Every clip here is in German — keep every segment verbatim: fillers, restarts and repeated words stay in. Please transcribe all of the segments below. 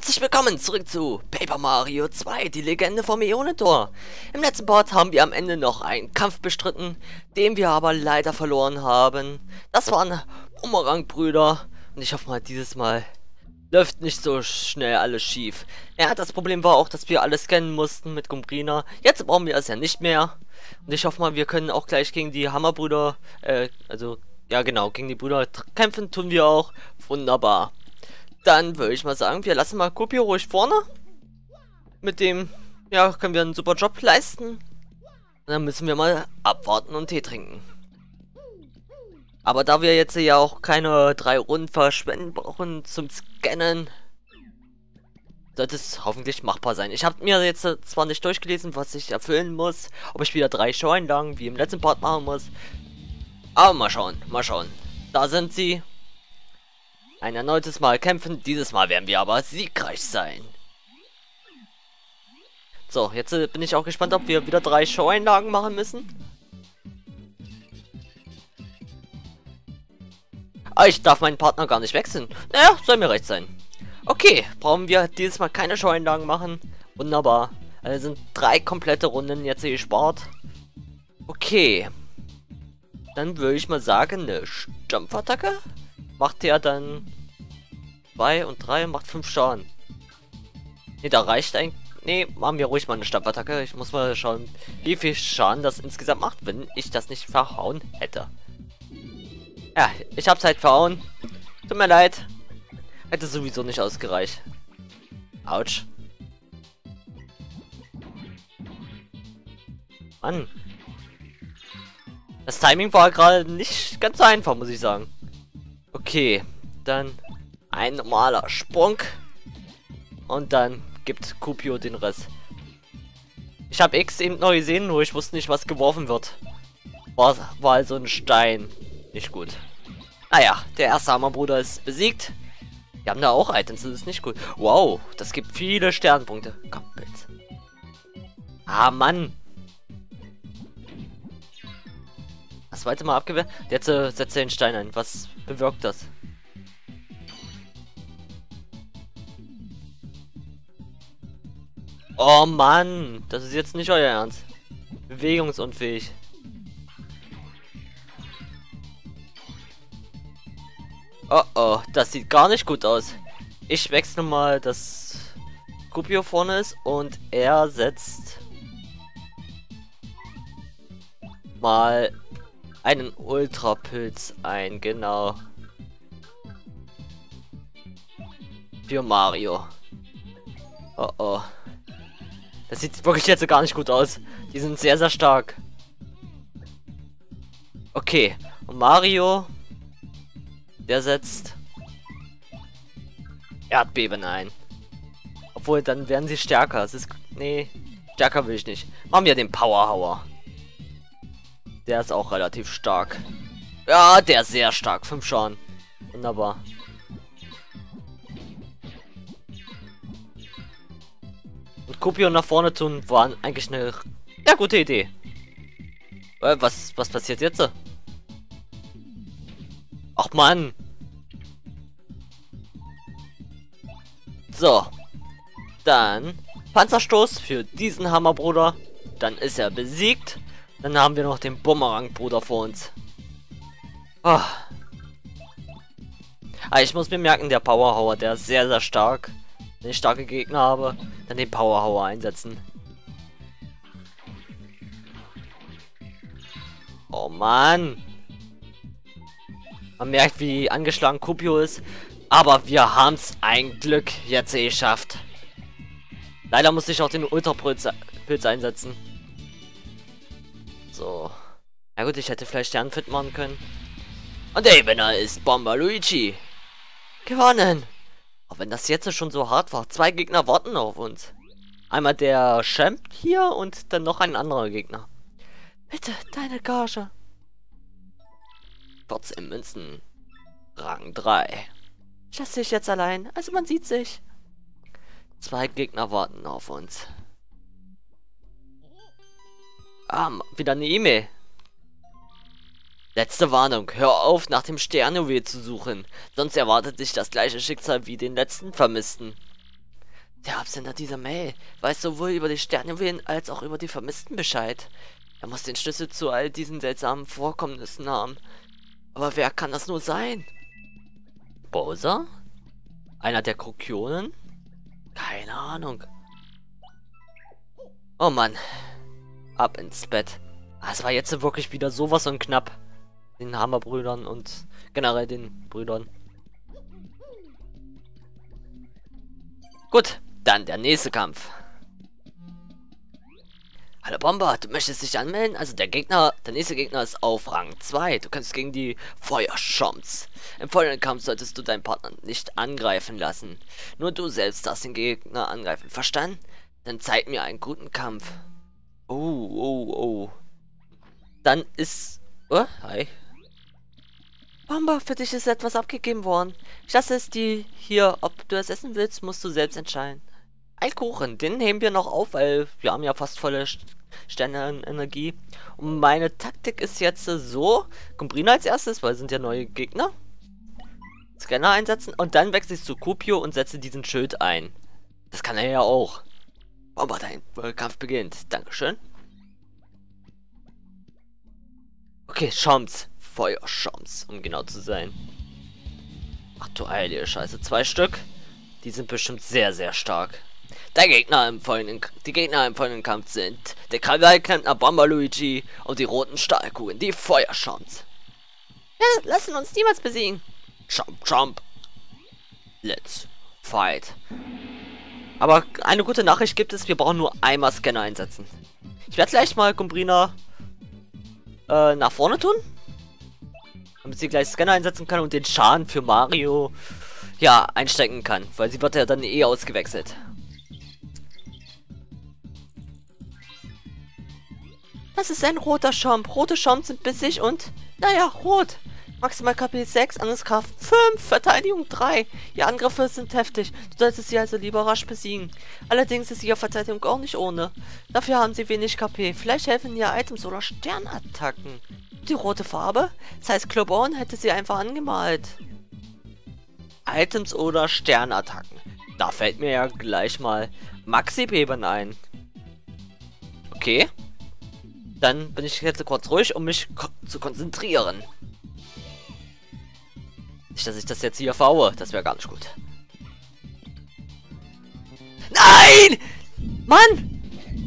Herzlich willkommen zurück zu Paper Mario zwei, die Legende vom Äonentor. Im letzten Part haben wir am Ende noch einen Kampf bestritten, den wir aber leider verloren haben. Das waren Bumerang-Brüder und ich hoffe mal, dieses Mal läuft nicht so schnell alles schief. Ja, das Problem war auch, dass wir alles scannen mussten mit Gumbrina. Jetzt brauchen wir es ja nicht mehr. Und ich hoffe mal, wir können auch gleich gegen die Hammerbrüder, äh, also, ja genau, gegen die Brüder kämpfen, tun wir auch. Wunderbar. Dann würde ich mal sagen, wir lassen mal Kuppio ruhig vorne. Mit dem, ja, können wir einen super Job leisten. Und dann müssen wir mal abwarten und Tee trinken. Aber da wir jetzt ja auch keine drei Runden verschwenden brauchen zum Scannen, sollte es hoffentlich machbar sein. Ich habe mir jetzt zwar nicht durchgelesen, was ich erfüllen muss, ob ich wieder drei Showeinlagen wie im letzten Part machen muss. Aber mal schauen, mal schauen. Da sind sie. Ein erneutes Mal kämpfen, dieses Mal werden wir aber siegreich sein. So, jetzt äh, bin ich auch gespannt, ob wir wieder drei Showeinlagen machen müssen. Ah, ich darf meinen Partner gar nicht wechseln. Naja, soll mir recht sein. Okay, brauchen wir dieses Mal keine Showeinlagen machen. Wunderbar. Also sind drei komplette Runden jetzt gespart. Okay. Dann würde ich mal sagen, eine Stampfattacke. Macht ja dann zwei und drei, macht fünf Schaden. Ne, da reicht ein. Ne, machen wir ruhig mal eine Stampfattacke. Ich muss mal schauen, wie viel Schaden das insgesamt macht, wenn ich das nicht verhauen hätte. Ja, ich hab's halt verhauen. Tut mir leid. Hätte sowieso nicht ausgereicht. Autsch. Mann. Das Timing war gerade nicht ganz so einfach, muss ich sagen. Okay, dann ein normaler Sprung. Und dann gibt Kuppio den Rest. Ich habe X eben noch gesehen, nur ich wusste nicht, was geworfen wird. War, war also ein Stein. Nicht gut. Naja, der erste Hammerbruder ist besiegt. Wir haben da auch Items, das ist nicht gut. Wow, das gibt viele Sternpunkte. Komm, bitte. Ah, Mann. Das zweite Mal abgewehrt. Jetzt äh, setzt er den Stein ein. Was bewirkt das? Oh Mann, das ist jetzt nicht euer Ernst. Bewegungsunfähig. Oh oh, das sieht gar nicht gut aus. Ich wechsle mal, dass Kuppio vorne ist und er setzt mal einen Ultrapilz ein, genau. Für Mario. Oh oh. Das sieht wirklich jetzt gar nicht gut aus. Die sind sehr, sehr stark. Okay. Und Mario, der setzt Erdbeben ein. Obwohl, dann werden sie stärker. Es ist. Nee, stärker will ich nicht. Machen wir den Powerhauer. Der ist auch relativ stark. Ja, der ist sehr stark. Fünf Schaden. Wunderbar. Und Kuppio nach vorne tun war eigentlich eine ja, gute Idee. Äh, was, was passiert jetzt? Ach Mann. So. Dann Panzerstoß für diesen Hammerbruder. Dann ist er besiegt. Dann haben wir noch den Bumerang-Bruder vor uns. Oh. Ah, ich muss mir merken, der Powerhauer, der ist sehr, sehr stark. Wenn ich starke Gegner habe, dann den Powerhauer einsetzen. Oh Mann. Man merkt, wie angeschlagen Kuppio ist. Aber wir haben es ein Glück jetzt geschafft. Leider musste ich auch den Ultrapilz einsetzen. So. Na gut, ich hätte vielleicht Sternfit machen können. Und der Gewinner ist Bomber Luigi. Gewonnen. Auch wenn das jetzt schon so hart war. Zwei Gegner warten auf uns. Einmal der Champ hier und dann noch ein anderer Gegner. Bitte, deine Gage. vierzehn Münzen. Rang drei. Ich lasse dich jetzt allein. Also man sieht sich. Zwei Gegner warten auf uns. Ah, wieder eine E-Mail. Letzte Warnung. Hör auf, nach dem Sternjuwel zu suchen. Sonst erwartet dich das gleiche Schicksal wie den letzten Vermissten. Der Absender dieser Mail weiß sowohl über die Sternjuwelen als auch über die Vermissten Bescheid. Er muss den Schlüssel zu all diesen seltsamen Vorkommnissen haben. Aber wer kann das nur sein? Bowser? Einer der Krokionen? Keine Ahnung. Oh Mann. Ab ins Bett. Ah, es war jetzt wirklich wieder sowas und knapp. Den Hammerbrüdern und generell den Brüdern. Gut, dann der nächste Kampf. Hallo Bomber, du möchtest dich anmelden? Also der Gegner, der nächste Gegner ist auf Rang zwei. Du kannst gegen die Feuerchomps. Im folgenden Kampf solltest du deinen Partner nicht angreifen lassen. Nur du selbst darfst den Gegner angreifen. Verstanden? Dann zeig mir einen guten Kampf. Oh, oh, oh. Dann ist... Oh, hi. Bomber, für dich ist etwas abgegeben worden. Ich lasse es dir hier. Ob du es essen willst, musst du selbst entscheiden. Ein Kuchen, den nehmen wir noch auf, weil wir haben ja fast volle Sternenenergie. Und meine Taktik ist jetzt so, Gumbrina als erstes, weil es sind ja neue Gegner. Scanner einsetzen und dann wechsle ich zu Kupio und setze diesen Schild ein. Das kann er ja auch. Aber dein Kampf beginnt. Dankeschön. Okay, Chomps. Feuerchomps, um genau zu sein. Ach du heilige Scheiße, zwei Stück. Die sind bestimmt sehr, sehr stark. Der Gegner im folgenden, die Gegner im folgenden Kampf sind der Krawallklempner Bomber Luigi und die roten Stahlkugeln, die Feuerchomps. Ja, lassen uns niemals besiegen. Chomp, chomp. Let's fight. Aber eine gute Nachricht gibt es, wir brauchen nur einmal Scanner einsetzen. Ich werde gleich mal Gumbrina äh, nach vorne tun. Damit sie gleich Scanner einsetzen kann und den Schaden für Mario ja einstecken kann. Weil sie wird ja dann eh ausgewechselt. Das ist ein roter Chomp. Rote Chomps sind bissig und, naja, rot. Maximal K P sechs, Angriffskraft fünf, Verteidigung drei. Ihr Angriffe sind heftig. Du solltest sie also lieber rasch besiegen. Allerdings ist ihre Verteidigung auch nicht ohne. Dafür haben sie wenig K P. Vielleicht helfen ihr Items oder Sternattacken. Die rote Farbe? Das heißt, Clobone hätte sie einfach angemalt. Items oder Sternattacken. Da fällt mir ja gleich mal Maxi-Beben ein. Okay. Dann bin ich jetzt kurz ruhig, um mich ko zu konzentrieren. Nicht, dass ich das jetzt hier verhaue. Das wäre gar nicht gut. Nein! Mann!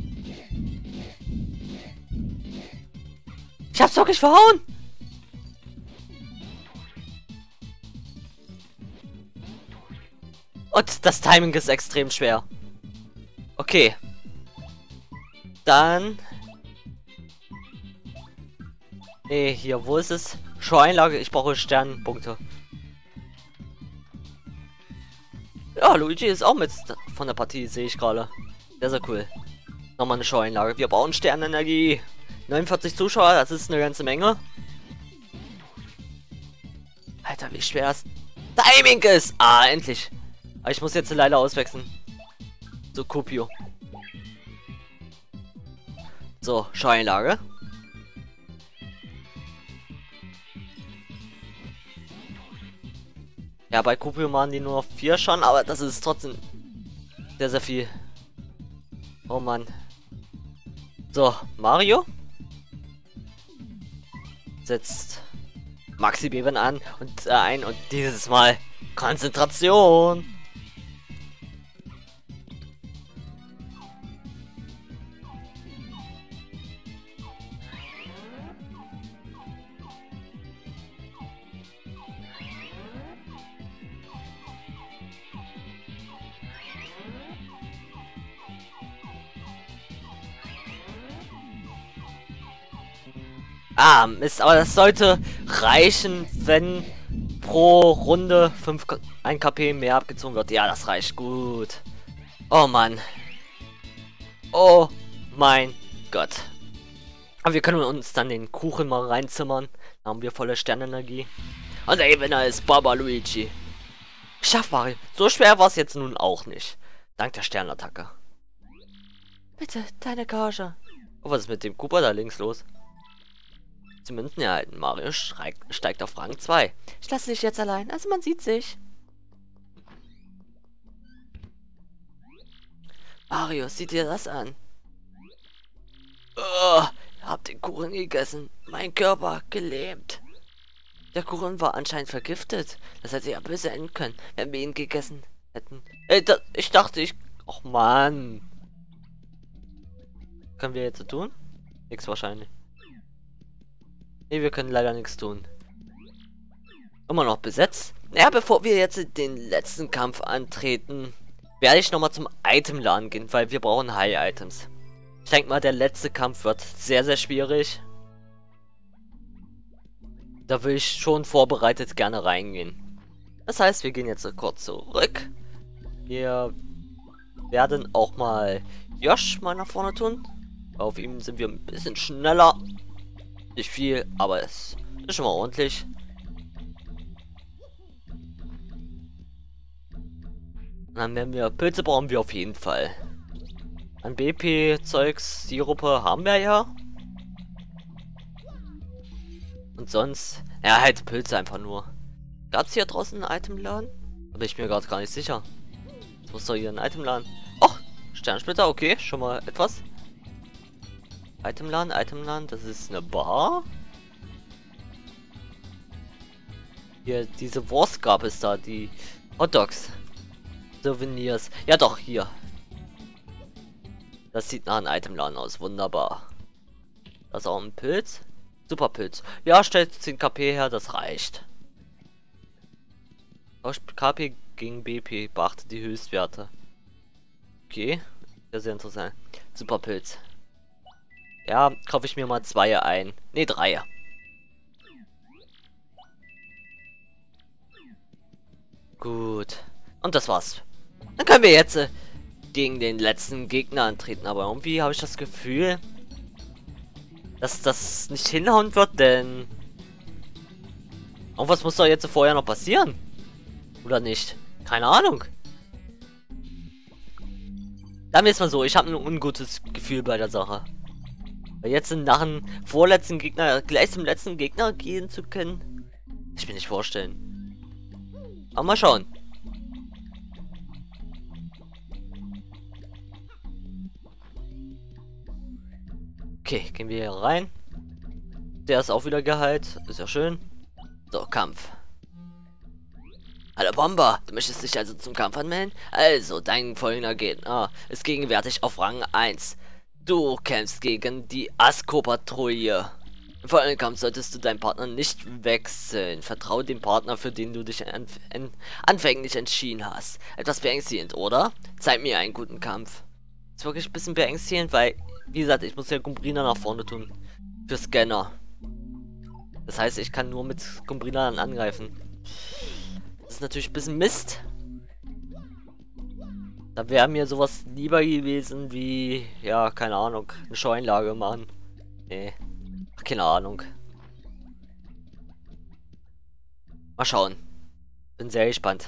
Ich hab's wirklich verhauen! Und das Timing ist extrem schwer. Okay. Dann... Nee, hier, wo ist es? Show-Einlage, ich brauche Sternpunkte. Ja, Luigi ist auch mit von der Partie, sehe ich gerade. Sehr, sehr cool. Nochmal eine Show-Einlage. Wir brauchen Sternenergie. neunundvierzig Zuschauer, das ist eine ganze Menge. Alter, wie schwer das Timing ist. Ah, endlich. Aber ich muss jetzt leider auswechseln. So, Kupio. So, Show-Einlage. Ja, bei Kupio machen die nur vier schon, aber das ist trotzdem sehr, sehr viel. Oh Mann. So, Mario setzt Maxi-Beben an und äh, ein und dieses Mal Konzentration. Ah, Mist, aber das sollte reichen, wenn pro Runde fünf, ein K P mehr abgezogen wird. Ja, das reicht gut. Oh Mann. Oh mein Gott. Aber wir können uns dann den Kuchen mal reinzimmern. Da haben wir volle Sternenergie. Und der Gewinner ist Baba Luigi. Geschafft, Mario. So schwer war es jetzt nun auch nicht. Dank der Sternattacke. Bitte, deine Gage. Oh, was ist mit dem Koopa da links los? Die Münzen erhalten. Mario steigt, steigt auf Rang zwei. Ich lasse dich jetzt allein, also man sieht sich. Mario, sieh dir das an. Oh, hab den Kuchen gegessen. Mein Körper gelähmt. Der Kuchen war anscheinend vergiftet. Das hätte ja böse enden können, wenn wir ihn gegessen hätten. Ey, da, ich dachte, ich... Och, Mann. Können wir jetzt so tun? Nix wahrscheinlich. Nee, wir können leider nichts tun. Immer noch besetzt. Ja, bevor wir jetzt den letzten Kampf antreten, werde ich nochmal zum Itemladen gehen, weil wir brauchen High-Items. Ich denke mal, der letzte Kampf wird sehr, sehr schwierig. Da will ich schon vorbereitet gerne reingehen. Das heißt, wir gehen jetzt kurz zurück. Wir werden auch mal Josh mal nach vorne tun. Auf ihm sind wir ein bisschen schneller. Nicht viel, aber es ist schon mal ordentlich. Dann werden wir Pilze brauchen wir auf jeden Fall. An B P-Zeugs, Sirupe haben wir ja. Und sonst, ja, halt Pilze einfach nur. Gab es hier draußen einen Itemladen? Da bin ich mir gerade gar nicht sicher. Es muss doch hier ein Itemladen. Och, Sternsplitter, okay, schon mal etwas. Itemladen, Itemladen, das ist eine Bar. Hier, diese Wurst gab es da, die Hotdogs. Souvenirs. Ja doch, hier. Das sieht nach einem Itemladen aus, wunderbar. Das ist auch ein Pilz. Super Pilz. Ja, stellt zehn K P her, das reicht. K P gegen B P, beachtet die Höchstwerte. Okay, sehr, sehr interessant. Super Pilz. Ja, kaufe ich mir mal zwei ein. Ne, drei. Gut. Und das war's. Dann können wir jetzt äh, gegen den letzten Gegner antreten. Aber irgendwie habe ich das Gefühl, dass das nicht hinhauen wird, denn irgendwas muss doch jetzt vorher noch passieren. Oder nicht? Keine Ahnung. Sagen wir es mal so, ich habe ein ungutes Gefühl bei der Sache. Weil jetzt nach dem vorletzten Gegner gleich zum letzten Gegner gehen zu können, ich mir nicht vorstellen. Aber mal schauen. Okay, gehen wir hier rein. Der ist auch wieder geheilt. Ist ja schön. So, Kampf. Hallo Bomber, du möchtest dich also zum Kampf anmelden? Also, dein folgender Gegner ist gegenwärtig auf Rang eins. Du kämpfst gegen die Asko-Patrouille. Im folgenden Kampf solltest du deinen Partner nicht wechseln. Vertraue dem Partner, für den du dich anf anfänglich entschieden hast. Etwas beängstigend, oder? Zeig mir einen guten Kampf. Ist wirklich ein bisschen beängstigend, weil, wie gesagt, ich muss ja Gumbrina nach vorne tun. Für Scanner. Das heißt, ich kann nur mit Gumbrina dann angreifen. Das ist natürlich ein bisschen Mist. Da wäre mir sowas lieber gewesen wie, ja, keine Ahnung, eine Scheunlage machen. Nee, ach, keine Ahnung. Mal schauen. Bin sehr gespannt.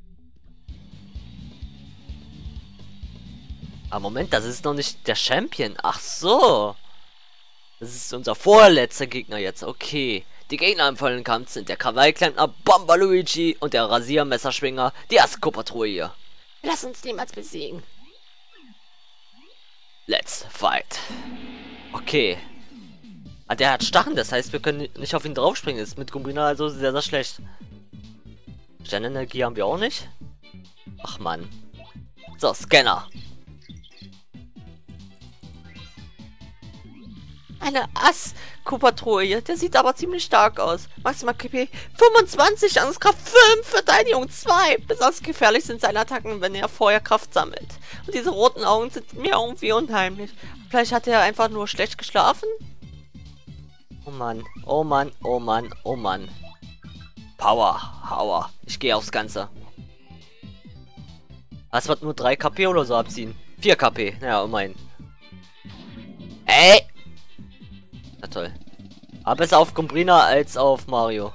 Aber Moment, das ist noch nicht der Champion. Ach so. Das ist unser vorletzter Gegner jetzt. Okay. Die Gegner im vollen Kampf sind der Krawallklempner Bomber Luigi und der Rasiermesserschwinger, die Asko-Patrouille. Lass uns niemals besiegen. Let's fight. Okay. Ah, der hat Stacheln, das heißt, wir können nicht auf ihn draufspringen. Ist mit Gumbrina also sehr, sehr schlecht. Sternenergie haben wir auch nicht. Ach man. So, Scanner. Eine Asko-Patrouille, der sieht aber ziemlich stark aus. Maximal K P fünfundzwanzig, Angstkraft fünf, Verteidigung zwei. Besonders gefährlich sind seine Attacken, wenn er vorher Kraft sammelt. Und diese roten Augen sind mir irgendwie unheimlich. Vielleicht hat er einfach nur schlecht geschlafen? Oh Mann, oh Mann, oh Mann, oh Mann. Power, Power. Ich gehe aufs Ganze. Das wird nur drei K P oder so abziehen. vier K P, naja, immerhin. Ey! Na toll. Aber besser auf Gumbrina als auf Mario.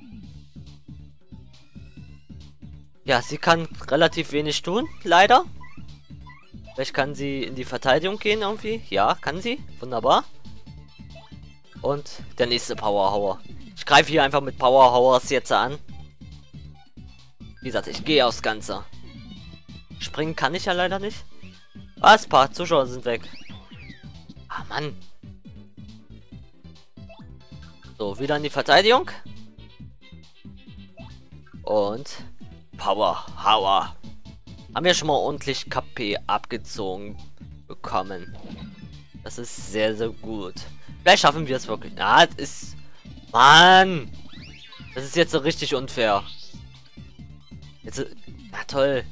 Ja, sie kann relativ wenig tun, leider. Vielleicht kann sie in die Verteidigung gehen irgendwie. Ja, kann sie. Wunderbar. Und der nächste Powerhauer. Ich greife hier einfach mit Powerhauers jetzt an. Wie gesagt, ich gehe aufs Ganze. Springen kann ich ja leider nicht. Was? Ein paar Zuschauer sind weg. Ah, Mann. So, wieder in die Verteidigung. Und Power, Power. Haben wir schon mal ordentlich K P abgezogen bekommen. Das ist sehr, sehr gut. Vielleicht schaffen wir es wirklich. Na, das ist... Mann! Das ist jetzt so richtig unfair. Jetzt... Na toll.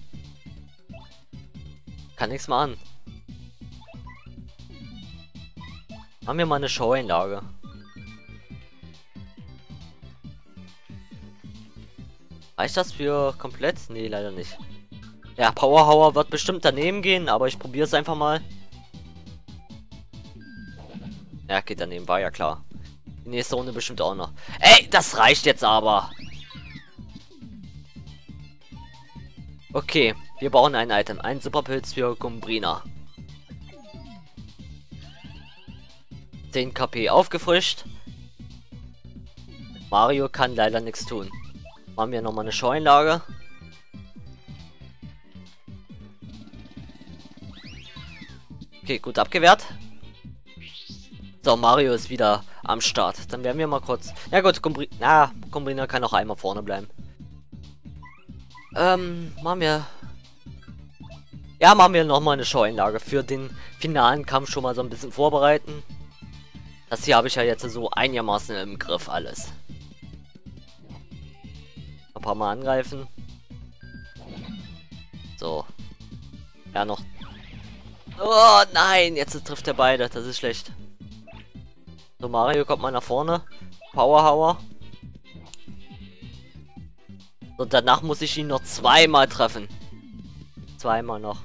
Kann nichts machen. Haben wir mal eine Show-Einlage. Reicht das für komplett? Nee, leider nicht. Ja, Powerhour wird bestimmt daneben gehen, aber ich probiere es einfach mal. Ja, geht daneben, war ja klar. Die nächste Runde bestimmt auch noch. Ey, das reicht jetzt aber. Okay, wir brauchen ein Item. Ein Superpilz für Gumbrina. zehn K P aufgefrischt. Mario kann leider nichts tun. Machen wir nochmal eine Scheuenlage. Okay, gut abgewehrt. So, Mario ist wieder am Start. Dann werden wir mal kurz... Ja gut, Gumbrina, na, Gumbrina kann auch einmal vorne bleiben. Ähm, machen wir... Ja, machen wir nochmal eine Scheuenlage. Für den finalen Kampf schon mal so ein bisschen vorbereiten. Das hier habe ich ja jetzt so einigermaßen im Griff alles. Ein paar Mal angreifen. So. Ja, noch. Oh nein, jetzt trifft er beide. Das ist schlecht. So, Mario kommt mal nach vorne. Powerhour. Und danach muss ich ihn noch zweimal treffen. Zweimal noch.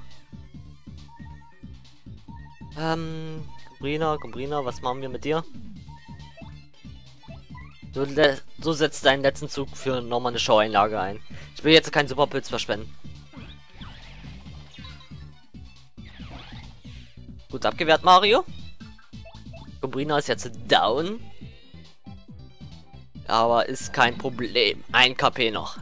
Ähm, Gumbrina, Gumbrina, was machen wir mit dir? Du, so setzt deinen letzten Zug für nochmal eine Show-Einlage ein. Ich will jetzt keinen Superpilz verschwenden. Gut abgewehrt, Mario. Gumbrina ist jetzt down. Aber ist kein Problem. Ein K P noch.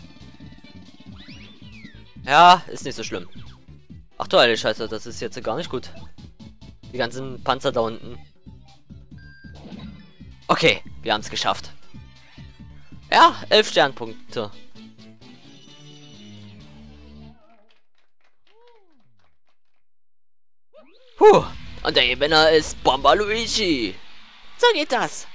Ja, ist nicht so schlimm. Ach du heilige Scheiße, das ist jetzt gar nicht gut. Die ganzen Panzer da unten. Okay, wir haben es geschafft. Ja, elf Sternpunkte. Puh, und der Gewinner ist Bomber Luigi. So geht das.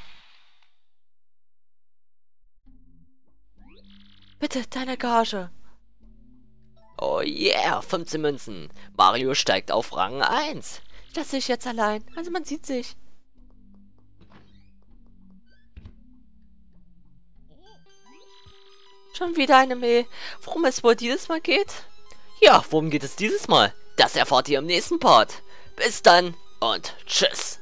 Bitte, deine Gage. Oh yeah, fünfzehn Münzen. Mario steigt auf Rang eins. Ich lasse dich jetzt allein, also man sieht sich. Schon wieder eine Mail. Worum es wohl dieses Mal geht? Ja, worum geht es dieses Mal? Das erfahrt ihr im nächsten Part. Bis dann und tschüss.